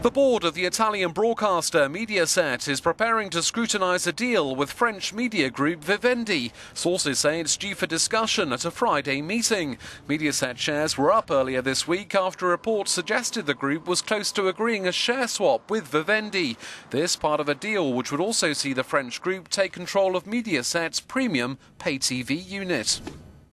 The board of the Italian broadcaster Mediaset is preparing to scrutinise a deal with French media group Vivendi. Sources say it's due for discussion at a Friday meeting. Mediaset shares were up earlier this week after reports suggested the group was close to agreeing a share swap with Vivendi. This part of a deal which would also see the French group take control of Mediaset's premium pay TV unit.